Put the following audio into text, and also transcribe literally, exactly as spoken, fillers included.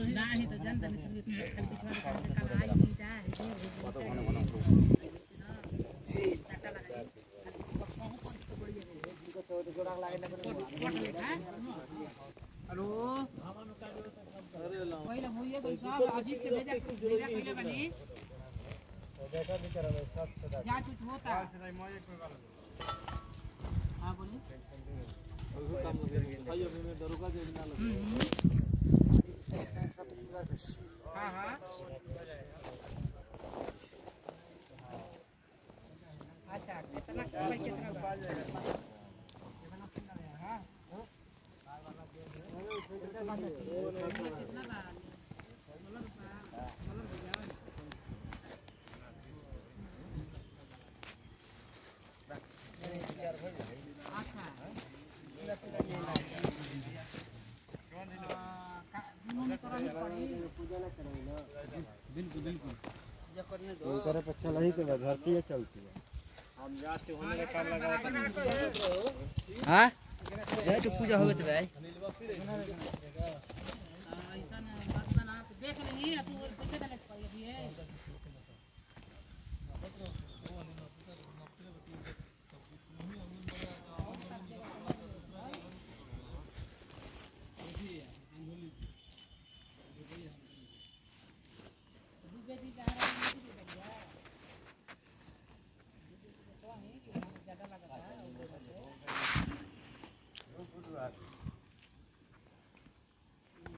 नहीं तो जानता नहीं तुम कल पिछवाड़े का कल आई नहीं जा কত ঘন ঘন टाका लगा हेलो पहले भैया तो साहब अजीत के भेजा भेजा कइले बनी देखा बेचारा भाई साथ से जांच कुछ होता हां बोलिए वो काम हो गया भाई अभी मैं दरोगा जे ना लगे हां हां अच्छा कितना भाई कितना बा जाएगा हां कितना बा बिल्कुल बिल्कुल उनकर अच्छा नहीं के धरती है चलती है हम जाते होने का काम लगा हां ये तो पूजा होवे त भाई ऐसा ना बात बना देख लेनी तू पूछे